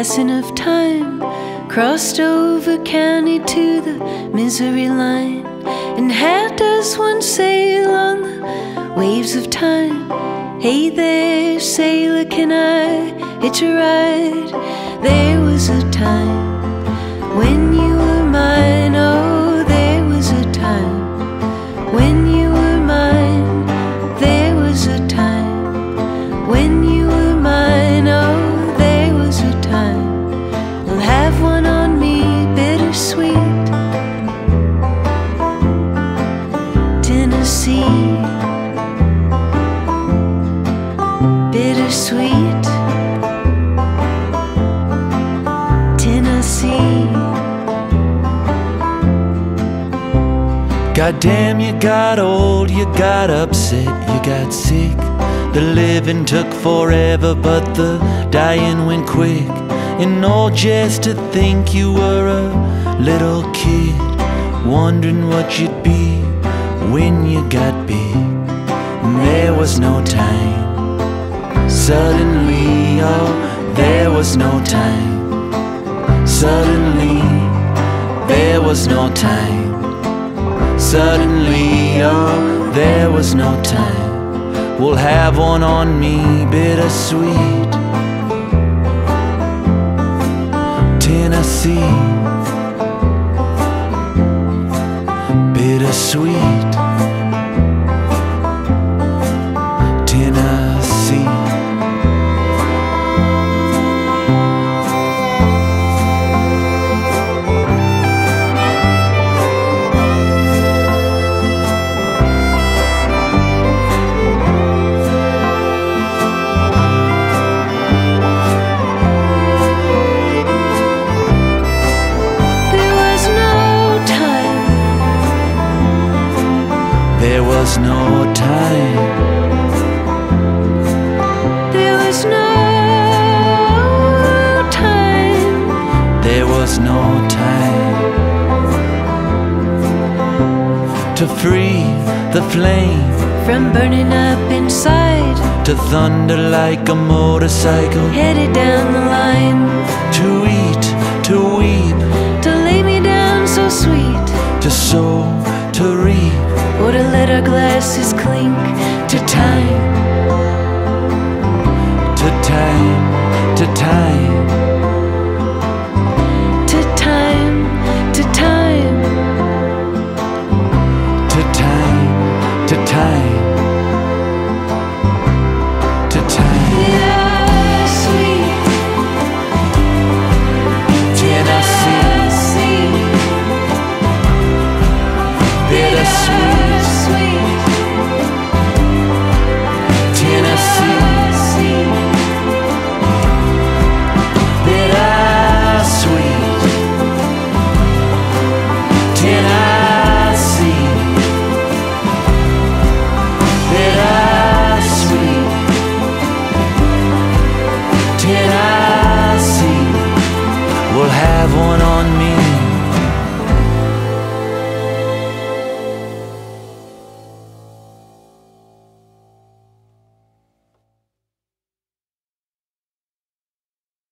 basin of time, crossed over county to the misery line. And how does one sail on the waves of time? Hey there, sailor, can I hitch a ride? There was a time when you were mine, oh, there was a time when you were mine. There was a time when you were mine, oh, there was a time. I'll have one on me, bittersweet, Tennessee, bittersweet, Tennessee. Goddamn, you got old, you got upset, you got sick. The living took forever, but the dying went quick. And all just to think you were a little kid, wondering what you'd be when you got big. And there was no time. Suddenly, oh, there was no time. Suddenly, there was no time. Suddenly, oh, there was no time. We'll have one on me, bittersweet, Tennessee, bittersweet, Tennessee. There was no time. There was no time. There was no time to free the flame From burning up inside, to thunder like a motorcycle, headed down the line, to eat, to weep, to lay me down so sweet, to sow, to reap, or to let our glasses clink to time, to time, to time, to time, to time, to time, to time, to time. Bittersweet, Tennessee, bittersweet, Tennessee, bittersweet, Tennessee, bittersweet, Tennessee. We'll have one on me,